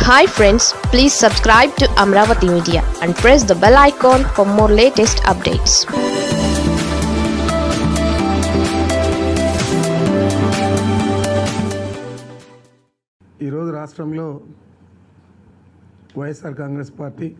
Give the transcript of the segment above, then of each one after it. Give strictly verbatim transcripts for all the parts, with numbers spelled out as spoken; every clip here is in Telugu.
Hi friends, please subscribe to Amravati Media and press the bell icon for more latest updates. ఈరోజు రాష్ట్రంలో వైఎస్ఆర్ కాంగ్రెస్ పార్టీ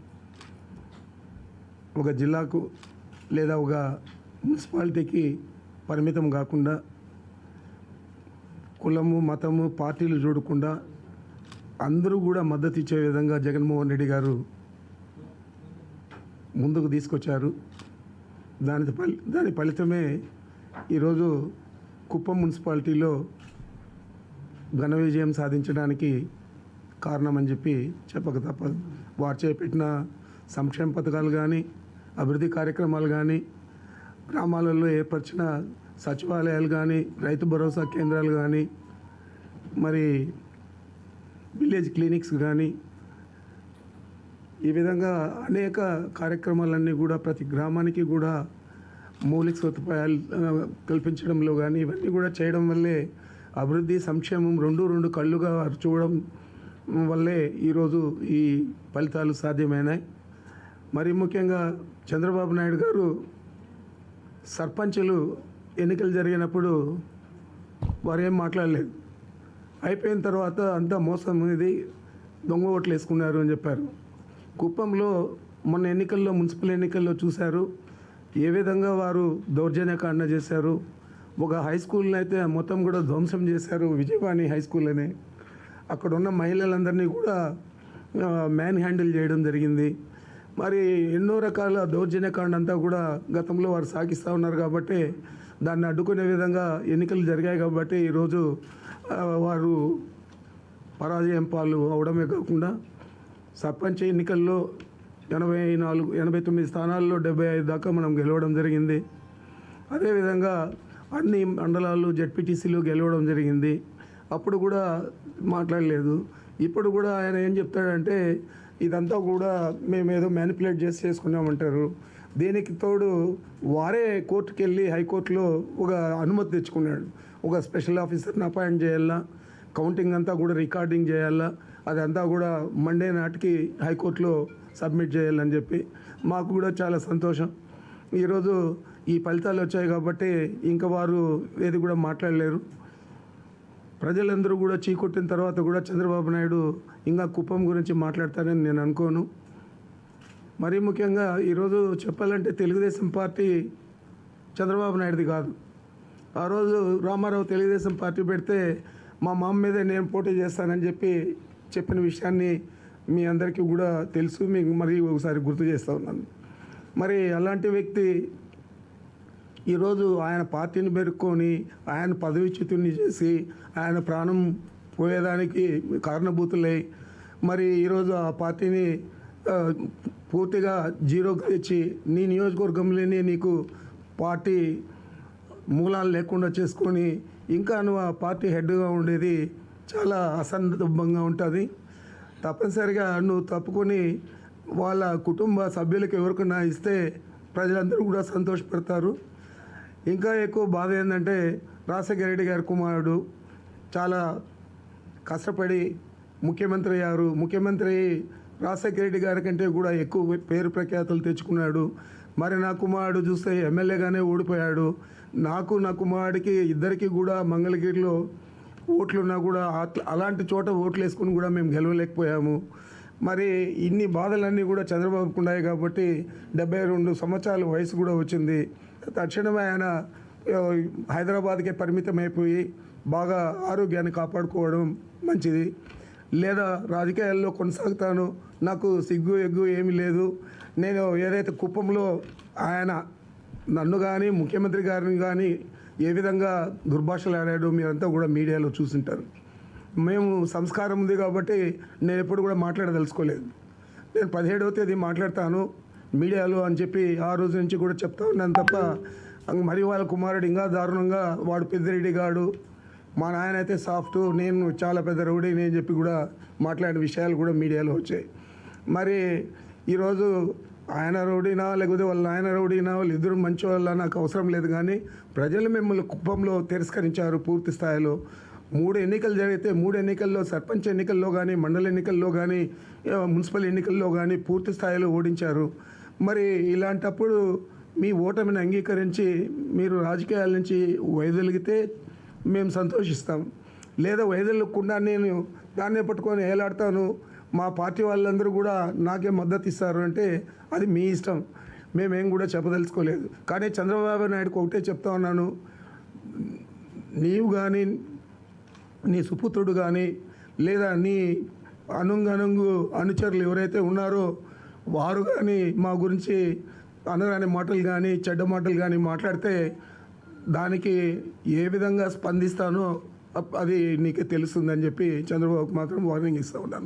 ఒక జిల్లాకు లేదా ఒక మున్సిపాలిటీకి పరిమితం కాకుండా కులము మతము పార్టీలు చూడకుండా అందరూ కూడా మద్దతు ఇచ్చే విధంగా జగన్మోహన్ రెడ్డి గారు ముందుకు తీసుకొచ్చారు. దాని ఫలి దాని ఫలితమే ఈరోజు కుప్పం మున్సిపాలిటీలో ఘన విజయం సాధించడానికి కారణమని చెప్పి చెప్పక తప్పదు. వారు చేపట్టిన సంక్షేమ పథకాలు కానీ అభివృద్ధి కార్యక్రమాలు కానీ గ్రామాలలో ఏర్పరిచిన సచివాలయాలు కానీ రైతు భరోసా కేంద్రాలు కానీ మరి విలేజ్ క్లినిక్స్ కానీ ఈ విధంగా అనేక కార్యక్రమాలన్నీ కూడా ప్రతి గ్రామానికి కూడా మౌలిక సదుపాయాలు కల్పించడంలో కానీ ఇవన్నీ కూడా చేయడం వల్లే అభివృద్ధి సంక్షేమం రెండు రెండు కళ్ళుగా చూడడం వల్లే ఈరోజు ఈ ఫలితాలు సాధ్యమైనాయి. మరి ముఖ్యంగా చంద్రబాబు నాయుడు గారు సర్పంచులు ఎన్నికలు జరిగినప్పుడు వారు ఏం మాట్లాడలేదు. అయిపోయిన తర్వాత అంతా మోసం ఇది దొంగ ఓట్లు వేసుకున్నారు అని చెప్పారు. కుప్పంలో మొన్న ఎన్నికల్లో మున్సిపల్ ఎన్నికల్లో చూశారు ఏ విధంగా వారు దౌర్జన్యకాండ చేశారు. ఒక హై స్కూల్ని అయితే మొత్తం కూడా ధ్వంసం చేశారు, విజయవాణి హై స్కూల్ అని. అక్కడ ఉన్న మహిళలందరినీ కూడా మ్యాన్ హ్యాండిల్ చేయడం జరిగింది. మరి ఎన్నో రకాల దౌర్జన్యకాండ అంతా కూడా గతంలో వారు సాగిస్తూ ఉన్నారు కాబట్టి దాన్ని అడ్డుకునే విధంగా ఎన్నికలు జరిగాయి కాబట్టి ఈరోజు వారు పరాజయం పాలు అవడమే కాకుండా సర్పంచ్ ఎన్నికల్లో ఎనభై నాలుగు ఎనభై తొమ్మిది స్థానాల్లో డెబ్బై ఐదు దాకా మనం గెలవడం జరిగింది. అదేవిధంగా అన్ని మండలాలు జెడ్పీటీసీలు గెలవడం జరిగింది. అప్పుడు కూడా మాట్లాడలేదు. ఇప్పుడు కూడా ఆయన ఏం చెప్తాడంటే ఇదంతా కూడా మేము ఏదో మ్యానిపులేట్ చేసి చేసుకున్నామంటారు. దీనికి తోడు వారే కోర్టుకు వెళ్ళి హైకోర్టులో ఒక అనుమతి తెచ్చుకున్నాడు. ఒక స్పెషల్ ఆఫీసర్ని అపాయింట్ చేయాలా, కౌంటింగ్ అంతా కూడా రికార్డింగ్ చేయాలా, అదంతా కూడా మండే నాటికి హైకోర్టులో సబ్మిట్ చేయాలని చెప్పి మాకు కూడా చాలా సంతోషం. ఈరోజు ఈ ఫలితాలు వచ్చాయి కాబట్టి ఇంకా వారు ఏది కూడా మాట్లాడలేరు. ప్రజలందరూ కూడా చీకొట్టిన తర్వాత కూడా చంద్రబాబు నాయుడు ఇంకా కుప్పం గురించి మాట్లాడతారని నేను అనుకోను. మరీ ముఖ్యంగా ఈరోజు చెప్పాలంటే తెలుగుదేశం పార్టీ చంద్రబాబు నాయుడుది కాదు. ఆ రోజు రామారావు తెలుగుదేశం పార్టీ పెడితే మా మామ మీదే నేను పోటీ చేస్తానని చెప్పి చెప్పిన విషయాన్ని మీ అందరికీ కూడా తెలుసు. మీకు మరి ఒకసారి గుర్తు చేస్తూ ఉన్నాను. మరి అలాంటి వ్యక్తి ఈరోజు ఆయన పార్టీని పెరుక్కొని ఆయన పదవిచ్యుతుని చేసి ఆయన ప్రాణం పోయేదానికి కారణభూతులై మరి ఈరోజు ఆ పార్టీని పూర్తిగా జీరోకి తెచ్చి నీ నియోజకవర్గంలోనే నీకు పార్టీ మూలాలు లేకుండా చేసుకొని ఇంకా నువ్వు ఆ పార్టీ హెడ్గా ఉండేది చాలా అసందర్భంగా ఉంటుంది. తప్పనిసరిగా నువ్వు తప్పుకొని వాళ్ళ కుటుంబ సభ్యులకు ఎవరికైనా ఇస్తే ప్రజలందరూ కూడా సంతోషపడతారు. ఇంకా ఎక్కువ బాధ ఏంటంటే రాజశేఖర రెడ్డి గారి కుమారుడు చాలా కష్టపడి ముఖ్యమంత్రి అయ్యారు. ముఖ్యమంత్రి రాజశేఖర రెడ్డి గారి కంటే కూడా ఎక్కువ పేరు ప్రఖ్యాతులు తెచ్చుకున్నాడు. మరి నా కుమారుడు చూస్తే ఎమ్మెల్యేగానే ఓడిపోయాడు. నాకు నా కుమారుడికి ఇద్దరికి కూడా మంగళగిరిలో ఓట్లున్నా కూడా అలాంటి చోట ఓట్లు వేసుకుని కూడా మేము గెలవలేకపోయాము. మరి ఇన్ని బాధలన్నీ కూడా చంద్రబాబుకు ఉన్నాయి కాబట్టి డెబ్బై రెండు సంవత్సరాల వయసు కూడా వచ్చింది. తక్షణమే ఆయన హైదరాబాద్కే పరిమితం అయిపోయి బాగా ఆరోగ్యాన్ని కాపాడుకోవడం మంచిది. లేదా రాజకీయాల్లో కొనసాగుతాను, నాకు సిగ్గు ఎగ్గు ఏమీ లేదు, నేను ఏదైతే కుప్పంలో ఆయన నన్ను కానీ ముఖ్యమంత్రి గారిని కానీ ఏ విధంగా దుర్భాషలు ఆడాడో మీరంతా కూడా మీడియాలో చూసింటారు. మేము సంస్కారం ఉంది కాబట్టి నేను ఎప్పుడు కూడా మాట్లాడదలుచుకోలేదు. నేను పదిహేడవ తేదీ మాట్లాడతాను మీడియాలో అని చెప్పి ఆ రోజు నుంచి కూడా చెప్తా ఉన్నాను తప్ప మరి వాళ్ళ కుమారుడు ఇంకా దారుణంగా వాడు పెద్దిరెడ్డి గాడు, మా నాయన అయితే సాఫ్ట్, నేను చాలా పెద్ద రౌడీని అని చెప్పి కూడా మాట్లాడిన విషయాలు కూడా మీడియాలో వచ్చాయి. మరి ఈరోజు ఆయన రౌడీనా లేకపోతే వాళ్ళ నాయన రౌడీనా వాళ్ళు ఇద్దరు మంచి వాళ్ళ నాకు అవసరం లేదు. కానీ ప్రజలు మిమ్మల్ని కుప్పంలో తిరస్కరించారు పూర్తి స్థాయిలో. మూడు ఎన్నికలు జరిగితే మూడు ఎన్నికల్లో సర్పంచ్ ఎన్నికల్లో కానీ మండల ఎన్నికల్లో కానీ మున్సిపల్ ఎన్నికల్లో కానీ పూర్తి స్థాయిలో ఓడించారు. మరి ఇలాంటప్పుడు మీ ఓటమిని అంగీకరించి మీరు రాజకీయాల నుంచి వైదొలిగితే మేము సంతోషిస్తాం. లేదా వైదొలగకుండా నేను దాన్నే పట్టుకొని ఏలాడతాను, మా పార్టీ వాళ్ళందరూ కూడా నాకే మద్దతు ఇస్తారు అంటే అది మీ ఇష్టం, మేమేం కూడా చెప్పదలుచుకోలేదు. కానీ చంద్రబాబు నాయుడుకు ఒకటే చెప్తా ఉన్నాను, నీవు కానీ నీ సుపుత్రుడు కానీ లేదా నీ అనుంగనుంగు అనుచరులు ఎవరైతే ఉన్నారో వారు కానీ మా గురించి అనరాని మాటలు కానీ చెడ్డ మాటలు కానీ మాట్లాడితే దానికి ఏ విధంగా స్పందిస్తానో అది నీకే తెలుస్తుందని చెప్పి చంద్రబాబుకు మాత్రం వార్నింగ్ ఇస్తూ ఉన్నాను.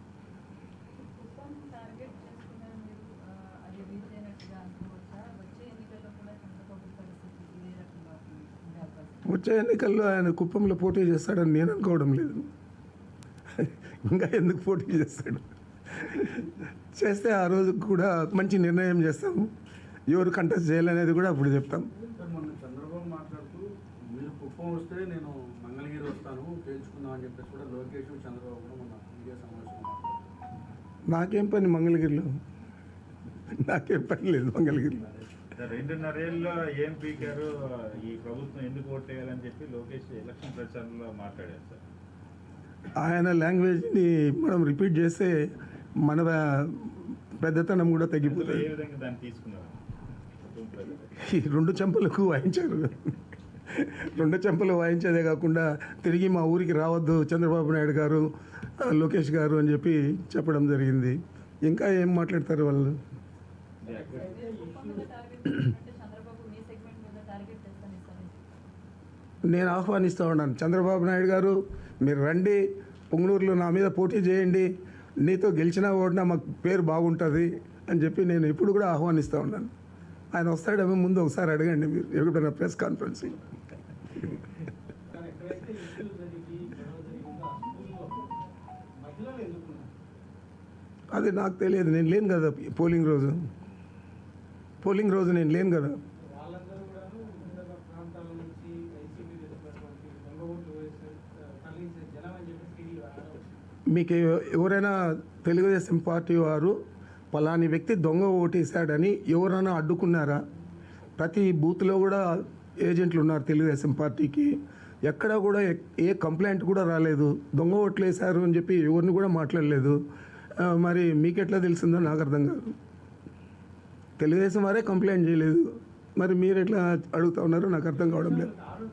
వచ్చే ఎన్నికల్లో ఆయన కుప్పంలో పోటీ చేస్తాడని నేను అనుకోవడం లేదు. ఇంకా ఎందుకు పోటీ చేస్తాడు? చేస్తే ఆ రోజు కూడా మంచి నిర్ణయం చేస్తాము. ఎవరు కంటెస్ట్ చేయాలనేది కూడా అప్పుడు చెప్తాం. మొన్న చంద్రబాబు మాట్లాడుతూ మీరు కుప్పం వస్తే నేను మంగళగిరి వస్తాను తేల్చుకుందాం అని చెప్పేసి కూడా లోకేష్ చంద్రబాబు కూడా మొన్న మీడియా సమావేశంలో నాకేం పని మంగళగిరిలో, నాకేం పని లేదు మంగళగిరిలో. రెండున్నరేళ్ళలో ఏం పీకారు, ఈ ప్రభుత్వం ఎందుకు ఓటేయాలని చెప్పి లోకేష్ ఎలక్షన్ ప్రచారంలో మాట్లాడారు సార్. ఆయన లాంగ్వేజ్ని మనం రిపీట్ చేస్తే మన పెద్దతనం కూడా తగ్గిపోతుంది. ఏ విధంగా దాన్ని తీసుకున్నారు? ఈ రెండు చెంపలకు వాయించారు. రెండు చెంపలు వాయించేదే కాకుండా తిరిగి మా ఊరికి రావద్దు చంద్రబాబు నాయుడు గారు, లోకేష్ గారు అని చెప్పి చెప్పడం జరిగింది. ఇంకా ఏం మాట్లాడతారు వాళ్ళు? నేను ఆహ్వానిస్తూ ఉన్నాను, చంద్రబాబు నాయుడు గారు మీరు రండి, పొంగనూరులో నా మీద పోటీ చేయండి, నీతో గెలిచినా ఓడినా మాకు పేరు బాగుంటుంది అని చెప్పి నేను ఇప్పుడు కూడా ఆహ్వానిస్తూ ఉన్నాను. ఆయన వస్తాడేమో ముందు ఒకసారి అడగండి మీరు ఎక్కడైనా ప్రెస్ కాన్ఫరెన్స్. అది నాకు తెలియదు, నేను లేను కదా పోలింగ్ రోజు. పోలింగ్ రోజు నేను లేను కదా. మీకు ఎవరైనా తెలుగుదేశం పార్టీ వారు పలాని వ్యక్తి దొంగ ఓటేశాడని ఎవరైనా అడ్డుకున్నారా? ప్రతి బూత్లో కూడా ఏజెంట్లు ఉన్నారు తెలుగుదేశం పార్టీకి, ఎక్కడ కూడా ఏ కంప్లైంట్ కూడా రాలేదు. దొంగ ఓట్లు వేశారు అని చెప్పి ఎవరిని కూడా మాట్లాడలేదు. మరి మీకెట్లా తెలిసిందో నాకు అర్థం కాదు. తెలుగుదేశం వారే కంప్లైంట్ చేయలేదు, మరి మీరు ఎట్లా అడుగుతూ ఉన్నారో నాకు అర్థం కావడం లేదు.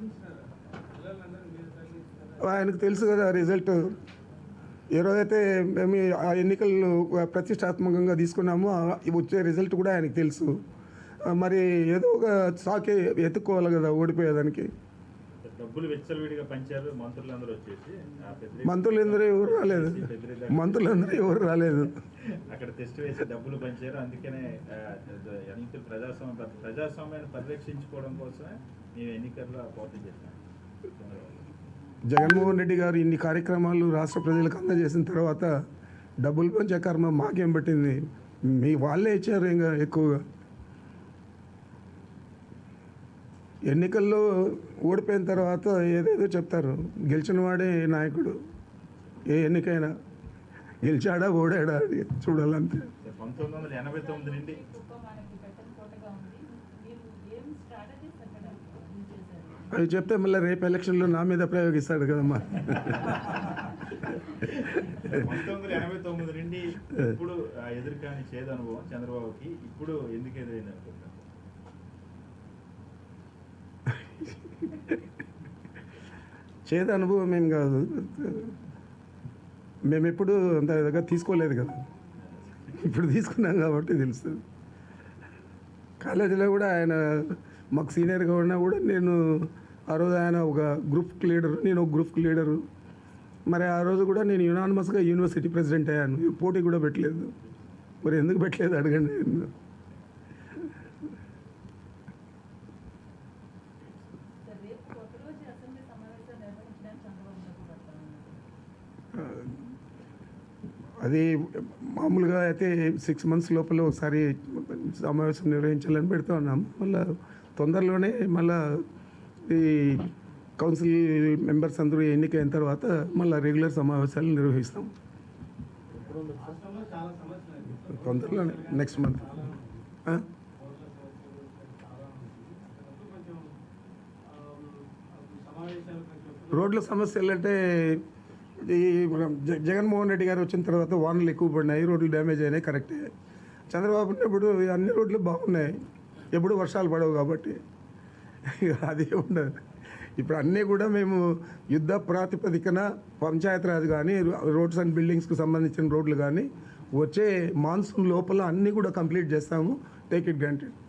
ఆయనకు తెలుసు కదా రిజల్ట్. ఏ రోజైతే మేము ఆ ఎన్నికలు ప్రతిష్టాత్మకంగా తీసుకున్నామో వచ్చే రిజల్ట్ కూడా ఆయనకు తెలుసు. మరి ఏదో ఒక సాకే ఎత్తుక్కోవాలి కదా ఓడిపోయేదానికి. డబ్బులు వెచ్చలవిడిగా పంచారు మంత్రులందరూ వచ్చేసి. మంత్రులందరూ ఎవరు రాలేదు, మంత్రులందరూ ఎవరు రాలేదు. అక్కడ టెస్ట్ వేసి డబ్బులు పంచారు. అందుకనే ఎన్నికలు ప్రజాస్వామ్య ప్రజాస్వామ్యాన్ని పరిరక్షించుకోవడం కోసమే మేము ఎన్నికల్లో పోటీ చేస్తాం. జగన్మోహన్ రెడ్డి గారు ఇన్ని కార్యక్రమాలు రాష్ట్ర ప్రజలకు అందజేసిన తర్వాత డబ్బులు పంచే కర్మ మాకేం పట్టింది? మీ వాళ్ళే ఇచ్చారు. ఇంకా ఎక్కువగా ఎన్నికల్లో ఓడిపోయిన తర్వాత ఏదేదో చెప్తారు. గెలిచిన వాడే నాయకుడు. ఏ ఎన్నికైనా గెలిచాడా ఓడాడా అని చూడాలంతే. పంతొమ్మిది వందల ఎనభై తొమ్మిది నుండి అవి చెప్తే మళ్ళీ రేపు ఎలక్షన్లో నా మీద ప్రయోగిస్తాడు కదమ్మా. పంతొమ్మిది వందల ఎనభై తొమ్మిది నుండి ఇప్పుడు ఎదురుకాని చేదు అనుభవం చంద్రబాబుకి ఇప్పుడు ఎందుకు ఎదురైంది అనుకుంటున్నారు? చేదు అనుభవం ఏం కాదు, మేము ఎప్పుడు అంత దగ్గర తీసుకోలేదు కదా, ఇప్పుడు తీసుకున్నాం కాబట్టి తెలుస్తుంది. కాలేజీలో కూడా ఆయన మాకు సీనియర్గా ఉన్నా కూడా నేను ఆ రోజు ఆయన ఒక గ్రూప్ లీడరు, నేను ఒక గ్రూప్ లీడరు. మరి ఆ రోజు కూడా నేను యునానిమస్గా యూనివర్సిటీ ప్రెసిడెంట్ అయ్యాను. పోటీ కూడా పెట్టలేదు. మరి ఎందుకు పెట్టలేదు అడగండి. అది మామూలుగా అయితే సిక్స్ మంత్స్ లోపల ఒకసారి సమావేశం నిర్వహించాలని పెడుతూ ఉన్నాం. మళ్ళీ తొందరలోనే మళ్ళీ ఈ కౌన్సిల్ మెంబర్స్ అందరూ ఎన్నికైన తర్వాత మళ్ళీ రెగ్యులర్ సమావేశాలు నిర్వహిస్తాం. రాష్ట్రంలో చాలా సమస్యలు ఉన్నాయి. తొందరలోనే నెక్స్ట్ మంత్. కొంచెం ఆ, సమావేశాలు కొంచెం రోడ్ల సమస్యలు అంటే ఈ జ- జగన్మోహన్ రెడ్డి గారు వచ్చిన తర్వాత వానలు ఎక్కువ పడినాయి, రోడ్లు డ్యామేజ్ అయినాయి, కరెక్టే. చంద్రబాబు ఉన్నప్పుడు అన్ని రోడ్లు బాగున్నాయి, ఎప్పుడు వర్షాలు పడవు కాబట్టి అది ఉండదు. ఇప్పుడు అన్నీ కూడా మేము యుద్ధ ప్రాతిపదికన పంచాయతీరాజ్ కానీ రోడ్స్ అండ్ బిల్డింగ్స్కి సంబంధించిన రోడ్లు కానీ వచ్చే మాన్సూన్ లోపల అన్నీ కూడా కంప్లీట్ చేస్తాము. Take it granted.